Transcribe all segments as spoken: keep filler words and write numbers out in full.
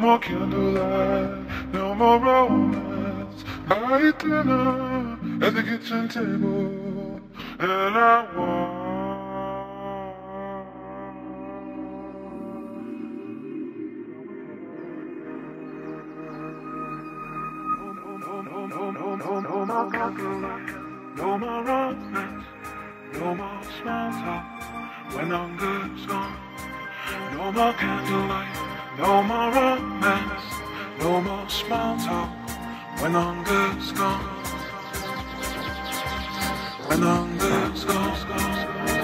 more candlelight, no more romance. I eat dinner at the kitchen table, and I walk. No, no, no, no more candlelight, no more romance, no more small talk when hunger's gone. No more candlelight, no more romance, no more small talk when hunger's gone. When hunger's gone, gone.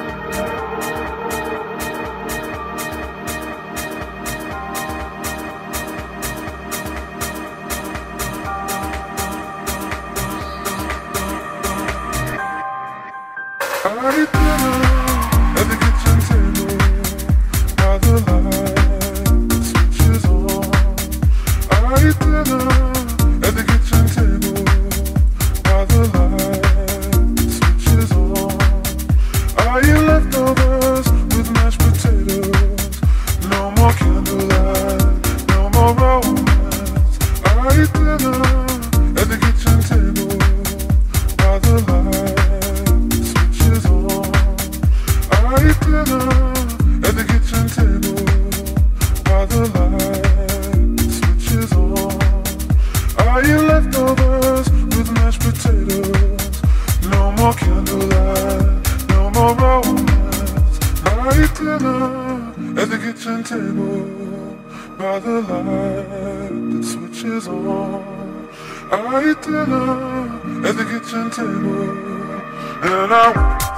I eat dinner at the kitchen table by the light switches on. I eat dinner at the kitchen table by the light switches on. I eat leftovers with mashed potatoes. No more candlelight, no more romance. I eat dinner at the kitchen table by the light. I eat dinner at the kitchen table by the light switches on. I eat leftovers with mashed potatoes. No more candlelight, no more romance. I eat dinner at the kitchen table by the light that switches on. I eat dinner at the kitchen table, and I